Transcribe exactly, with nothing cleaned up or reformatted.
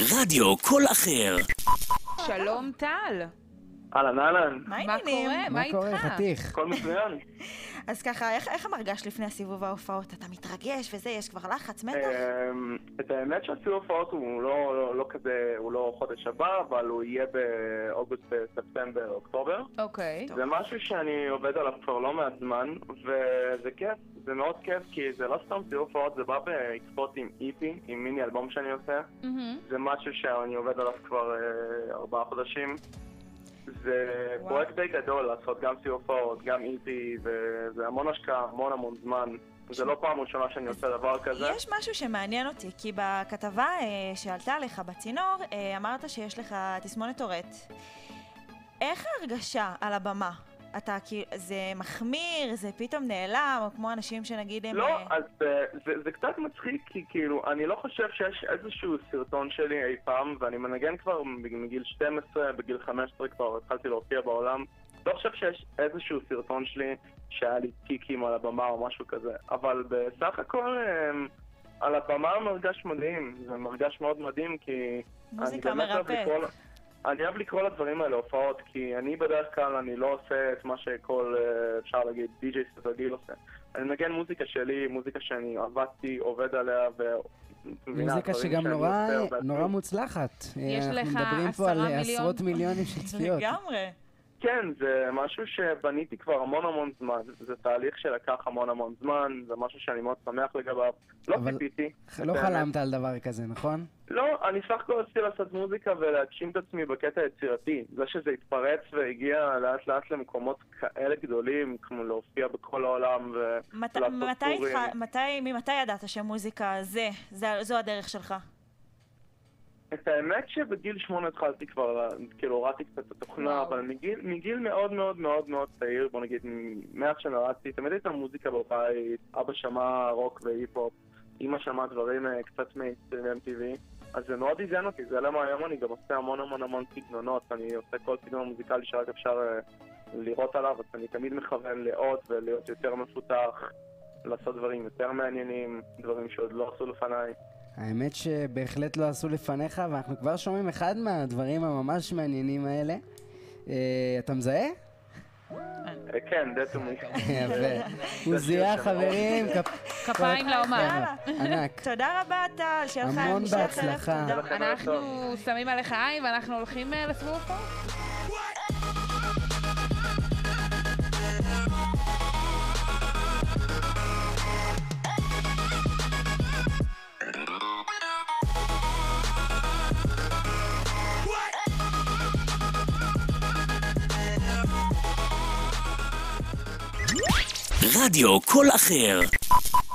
רדיו קול אחר. שלום טל. אהלן, אהלן. מה העניינים? מה קורה, איתך? חתיך? הכל מצוין. אז ככה, איך, איך המרגש לפני הסיבוב ההופעות? אתה מתרגש וזה, יש כבר לחץ, מתח? אמ, את האמת שהסיבוב ההופעות הוא לא, לא, לא כזה, הוא לא חודש הבא, אבל הוא יהיה באוגוסט, ספטמבר, אוקטובר. אוקיי. זה משהו שאני עובד עליו כבר לא מעט זמן, וזה כיף, זה מאוד כיף, כי זה לא סתם סיבוב הופעות, זה בא בעקבות עם אי פי, עם מיני אלבום שאני עושה. זה משהו שאני עובד עליו כבר אה, ארבעה חודשים. זה פרויקט די גדול לעשות גם סיבוב הופעות, גם אי פי, וזה המון השקעה, המון המון זמן. זה לא פעם ראשונה שאני עושה דבר כזה. יש משהו שמעניין אותי, כי בכתבה אה, שעלתה עליך בצינור, אה, אמרת שיש לך תסמונת טורט. איך ההרגשה על הבמה? אתה כאילו, זה מחמיר, זה פתאום נעלם, או כמו אנשים שנגיד הם... לא, אז זה, זה, זה קצת מצחיק, כי כאילו, אני לא חושב שיש איזשהו סרטון שלי אי פעם, ואני מנגן כבר מגיל שתים עשרה, בגיל חמש עשרה כבר התחלתי להופיע בעולם. לא חושב שיש איזשהו סרטון שלי שהיה לי טיקים על הבמה או משהו כזה, אבל בסך הכל על הבמה מרגש מדהים, זה מרגש מאוד מדהים, כי... מוזיקה מרפאת. אני אוהב לקרוא לדברים האלה הופעות, כי אני בדרך כלל אני לא עושה את מה שכל, אפשר להגיד, די-ג'יי סטרגיל עושה. אני מנגן מוזיקה שלי, מוזיקה שאני עבדתי, עובד עליה, ו... מוזיקה שגם נורא, נורא מוצלחת. יש לך אנחנו מדברים פה על עשרות מיליונים של צפיות. לגמרי. כן, זה משהו שבניתי כבר המון המון זמן. זה תהליך שלקח המון המון זמן, זה משהו שאני מאוד שמח לגביו. לא ציפיתי. לא חלמת על דבר כזה, נכון? לא, אני סך הכל רציתי לעשות מוזיקה ולהגשים את עצמי בקטע היצירתי. זה שזה התפרץ והגיע לאט לאט למקומות כאלה גדולים, כמו להופיע בכל העולם ולעשות טורים. ממתי ידעת שמוזיקה זה, זו הדרך שלך? את האמת שבגיל שמונה התחלתי כבר, כאילו הורדתי קצת את התוכנה, אבל מגיל, מגיל מאוד מאוד מאוד מאוד צעיר, בוא נגיד, מאז שנולדתי, תמיד הייתה מוזיקה בבית, אבא שמע רוק והיפ-הופ, אמא שמעה דברים קצת מ-אם טי וי, אז זה מאוד עיזן אותי, זה למה היום אני גם עושה המון המון המון סגנונות, אני עושה כל סגנון מוזיקלי שרק אפשר לראות עליו, אז אני תמיד מכוון לעוד ולהיות יותר מפותח, לעשות דברים יותר מעניינים, דברים שעוד לא עשו לפניי. האמת שבהחלט לא עשו לפניך, ואנחנו כבר שומעים אחד מהדברים הממש מעניינים האלה. אתה מזהה? כן, דתומי. הוא זיהה, חברים. כפיים לאומן. ענק. תודה רבה, טל. המון בהצלחה. אנחנו שמים עליך עין ואנחנו הולכים לסיבוב פה. רדיו קול אחר.